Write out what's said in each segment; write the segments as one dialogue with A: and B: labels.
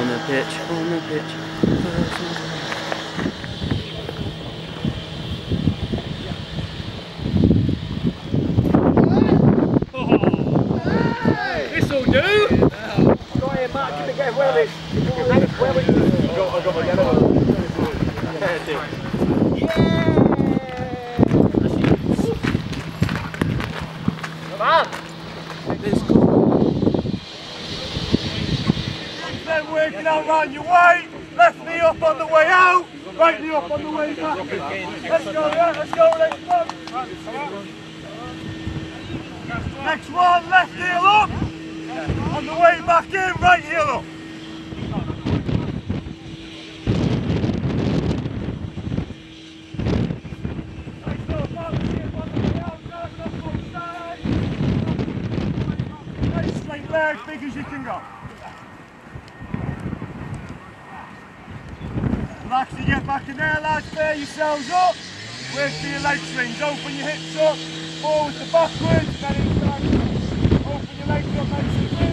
A: the pitch, on the pitch.
B: This'll do!
C: Go ahead, Mark, keep it going well this. Well this. I got my yellow one. Yeah! Come on! Let's go.
B: Then working out round your way, left knee up on the way out, right knee up on the way back. Let's go, yeah, let's go, next one. Next one, left heel up, on the way back in, right heel up. Nice straight leg, big as you can go. Relax to get back in there, lads. Bear yourselves up. Work for your leg swings. Open your hips up. Forwards to backwards. Then inside. Open your legs up nice and quick.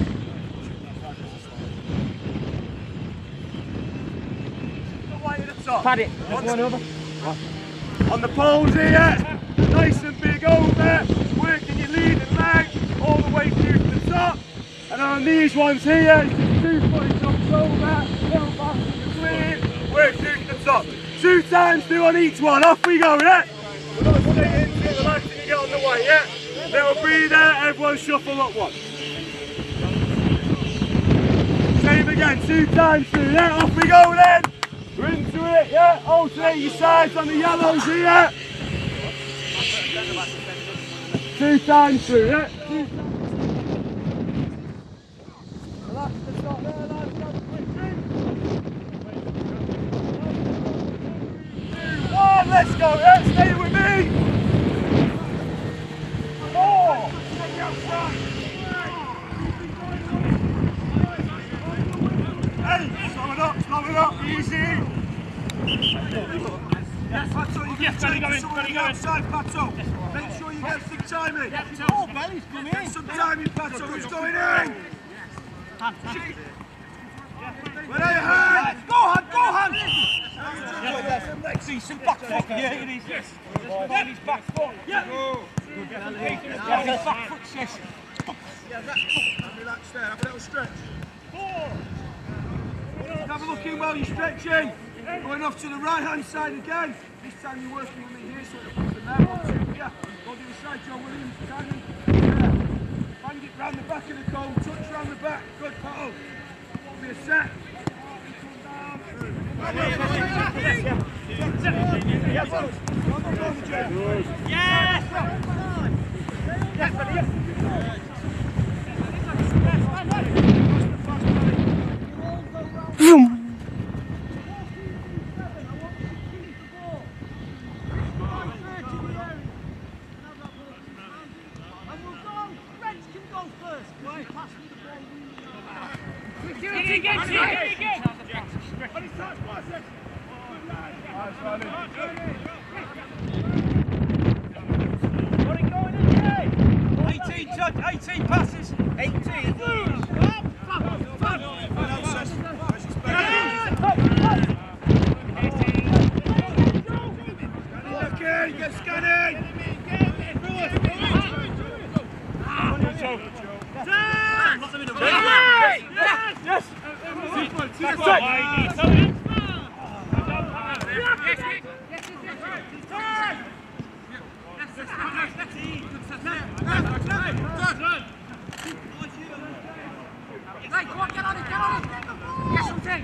B: The weight at the top.
C: Pad it. One over.
B: On the poles here. Nice and big over. Working your leading leg all the way through to the top. And on these ones here, it's just 2 foot jumps over. Little back in between. Work through to the top. 2 times, 2 on each one. Off we go, yeah? We're not stay in, get relaxed and you get on the way, yeah? Little breather, everyone shuffle up one. Same again, 2 times 2, yeah? Off we go then. We're into it, yeah? Alternate your sides on the yellows here. 2 times 2, yeah? 2 times. Relax the top there, lads. Go quick drink. Let's go, yeah, stay with me! 4! 8! Slow it up, easy! Yes, Pato, you get someone outside, Pato. Make sure you get some time in. Oh, belly's come in. Get some time in, Pato, who's going in? Where are your hands? Go, hand, go, hand! See some back foot, yeah, it is. Yes. His back foot, yeah. His back foot, yes. Yeah, that's and relax there, have a little stretch. 4. Have a look in while you're stretching. Going off to the right hand side again. This time you're working with me here, so it'll put them there. 1, 2, yeah. Go to the side, John Williams, Cannon. Yeah. Bang it round the back of the cone, touch round the back. Good, Pato. Be a set. Yes! Passes. 18. Get scanning. Yes. Right, come on, get on it, get on it! Yes, okay!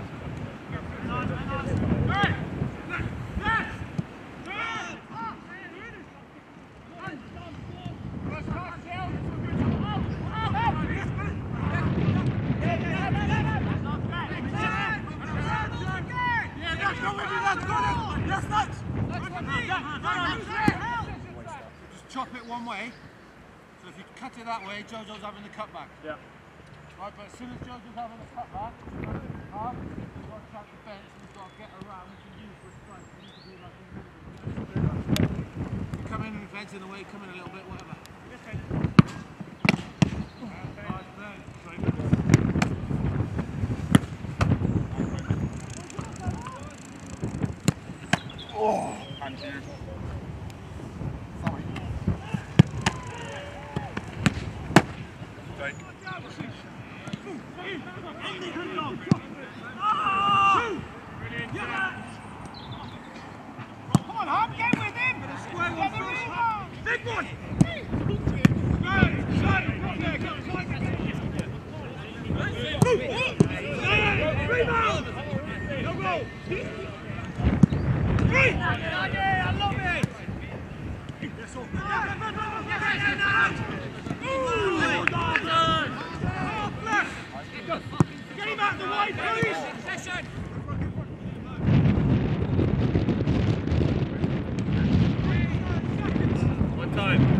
B: Just chop it one way. So if you cut it that way, Jojo's having the cutback. Yeah. Right, but as soon as Jojo's having the cutback, you've got to track the fence and you've got to get around and use the strike. You need to do like you come in and the fence in the way, come in a little bit, whatever. Oh, punches. Sorry. Take. Come on, Hub, get with him! Get the rebound! Big one! Rebound! No goal! I love it! Get him out the way, please! One time.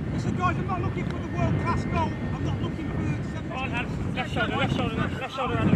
B: I'm not looking for the world-class goal. I'm not looking for the... Left shoulder, left shoulder, left shoulder.